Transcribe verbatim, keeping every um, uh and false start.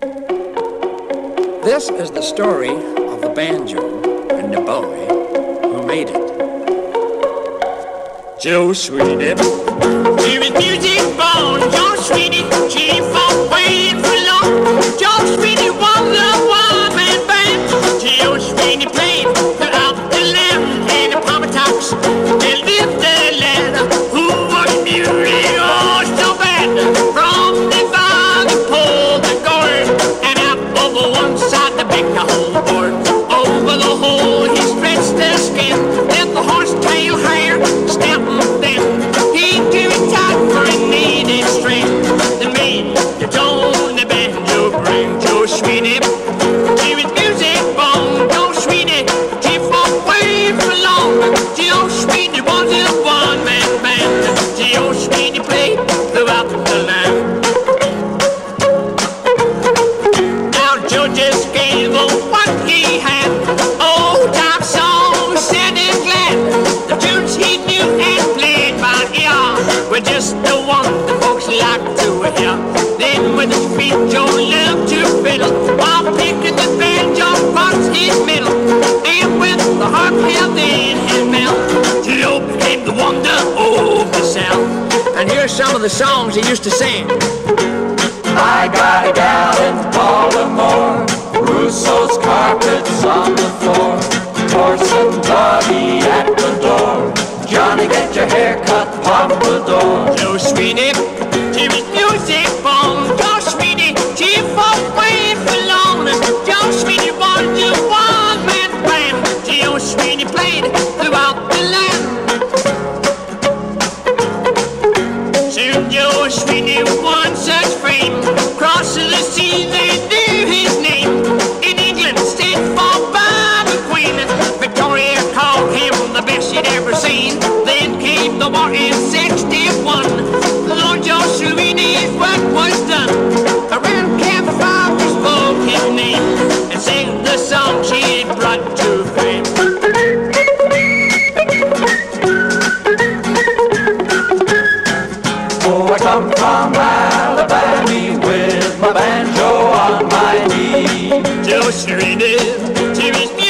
This is the story of the banjo and the boy who made it. Joe Sweeney. He was music born, Joe Sweeney. She fought way for long. Joe Sweeney was a one-man band. Joe Sweeney played throughout the land. And the Palmer Talks, they lived the land. Who was music oh so bad? From the valley pulled the gourd, and out over one side the big whole board. Over the hole he stretched the skin, let the horsetail hair stamp then. He drew it tight for it needed strength. Then made the tone the banjo bring. Joe Sweeney, he was music born. Joe Sweeney, he fought way for long. Joe Sweeney was a one-man band. Joe Sweeney played throughout the land. Now Joe just gave up what he had. Old time songs said it glad. The tunes he knew and played by ear were just the one the folks liked to hear. Then with his feet Joe loved to fiddle, while picking the banjo was his middle. And with the harp held in his mouth, Joe became the wonder of the South. And here's some of the songs he used to sing. I got a gal in Baltimore, Russo's carpets on the floor, horse and doggy at the door, Johnny get your hair cut, pompadour. Joe Sweeney, she was music born. Joe Sweeney, she fought way for long. Joe Sweeney was the one-man band. Joe Sweeney played throughout the land. Soon Joe Sweeney won such fame, crosses the sea they knew his name. In England, state fought by the Queen. Victoria called him the best she'd ever seen. Then came the war in sixty-one. Lord Joe Sweeney's work was done. Around campfire we spoke his name and sang the song she had brought to fame. Oh, I come from Alabama with my banjo on my knee. Joe Sweeney, she was